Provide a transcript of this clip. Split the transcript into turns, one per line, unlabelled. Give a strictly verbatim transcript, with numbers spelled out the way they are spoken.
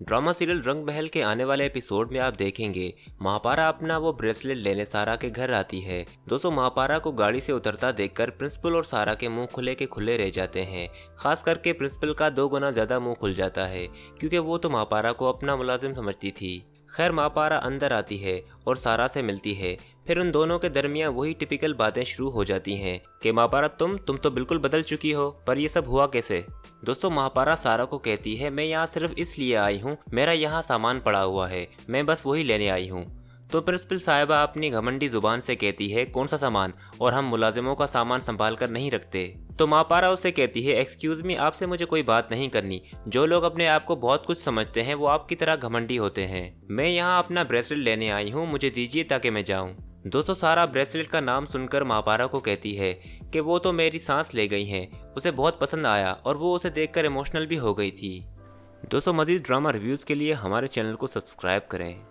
Drama serial रंग महल के आने वाले एपिसोड में आप देखेंगे महापारा अपना वो ब्रेसलेट लेने सारा के घर आती है। दोस्तों महापारा को गाड़ी से उतरता देखकर प्रिंसिपल और सारा के मुंह खुले के खुले रह जाते हैं। खास करके प्रिंसिपल का दो गुना ज्यादा मुंह खुल जाता है क्योंकि वो तो महापारा को अपना मुलाजिम समझती थी। खैर महापारा अंदर आती है और सारा से मिलती है। फिर उन दोनों के दरमियान वही टिपिकल बातें शुरू हो जाती हैं कि महापारा तुम तुम तो बिल्कुल बदल चुकी हो, पर ये सब हुआ कैसे। दोस्तों महापारा सारा को कहती है मैं यहाँ सिर्फ इसलिए आई हूँ, मेरा यहाँ सामान पड़ा हुआ है, मैं बस वही लेने आई हूँ। तो प्रिंसिपल साहिबा अपनी घमंडी जुबान से कहती है कौन सा सामान, और हम मुलाजिमों का सामान संभाल कर नहीं रखते। तो महापारा उसे कहती है एक्सक्यूज मी, आपसे मुझे कोई बात नहीं करनी। जो लोग अपने आप को बहुत कुछ समझते हैं वो आपकी तरह घमंडी होते हैं। मैं यहाँ अपना ब्रेसलेट लेने आई हूँ, मुझे दीजिए ताकि मैं जाऊँ। दोस्तों सारा ब्रेसलेट का नाम सुनकर महापारा को कहती है कि वो तो मेरी सांस ले गई हैं, उसे बहुत पसंद आया और वो उसे देखकर इमोशनल भी हो गई थी। दोस्तों मज़ीद ड्रामा रिव्यूज़ के लिए हमारे चैनल को सब्सक्राइब करें।